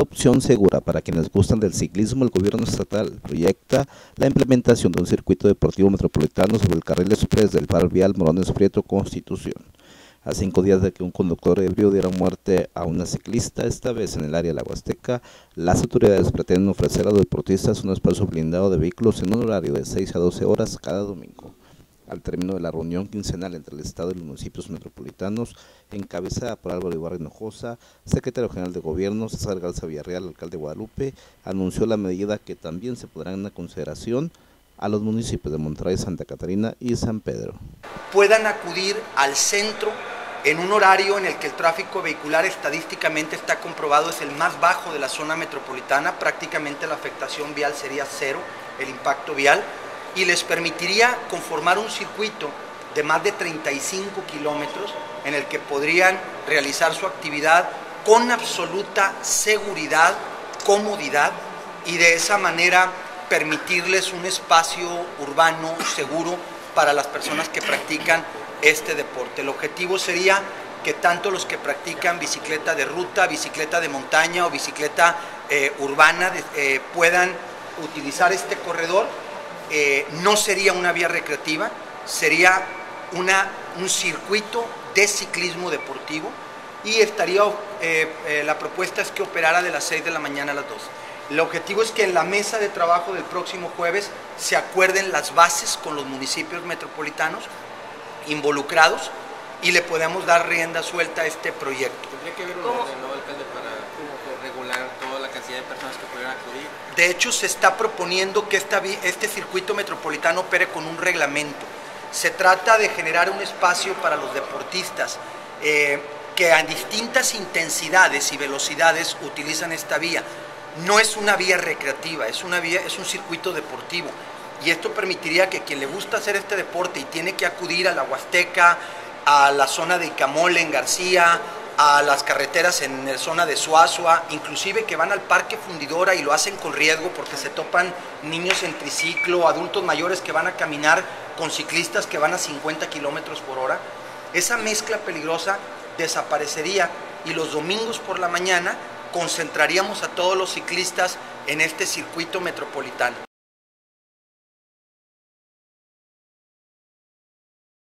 opción segura para quienes gustan del ciclismo, el gobierno estatal proyecta la implementación de un circuito deportivo metropolitano sobre el carril express del par vial Morones Prieto Constitución. A 5 días de que un conductor ebrio diera muerte a una ciclista, esta vez en el área de la Huasteca, las autoridades pretenden ofrecer a los deportistas un espacio blindado de vehículos en un horario de 6 a 12 horas cada domingo. Al término de la reunión quincenal entre el Estado y los municipios metropolitanos, encabezada por Álvaro Ibarra Hinojosa, secretario general de Gobierno, César Garza Villarreal, alcalde de Guadalupe, anunció la medida que también se podrá en consideración a los municipios de Monterrey, Santa Catarina y San Pedro. Puedan acudir al centro en un horario en el que el tráfico vehicular estadísticamente está comprobado es el más bajo de la zona metropolitana, prácticamente la afectación vial sería cero, el impacto vial, y les permitiría conformar un circuito de más de 35 kilómetros en el que podrían realizar su actividad con absoluta seguridad, comodidad, y de esa manera permitirles un espacio urbano seguro para las personas que practican este deporte. El objetivo sería que tanto los que practican bicicleta de ruta, bicicleta de montaña o bicicleta urbana puedan utilizar este corredor. No sería una vía recreativa, sería un circuito de ciclismo deportivo y la propuesta es que operara de las 6 de la mañana a las 12. El objetivo es que en la mesa de trabajo del próximo jueves se acuerden las bases con los municipios metropolitanos involucrados y le podemos dar rienda suelta a este proyecto. ¿Tendría que haber un orden, no, alcalde, para regular toda la cantidad de personas que pudieran acudir? De hecho, se está proponiendo que este circuito metropolitano opere con un reglamento. Se trata de generar un espacio para los deportistas que a distintas intensidades y velocidades utilizan esta vía. No es una vía recreativa, es un circuito deportivo. Y esto permitiría que quien le gusta hacer este deporte y tiene que acudir a la Huasteca, a la zona de Icamole en García, a las carreteras en la zona de Suazua, inclusive que van al Parque Fundidora y lo hacen con riesgo porque se topan niños en triciclo, adultos mayores que van a caminar con ciclistas que van a 50 kilómetros por hora. Esa mezcla peligrosa desaparecería y los domingos por la mañana concentraríamos a todos los ciclistas en este circuito metropolitano.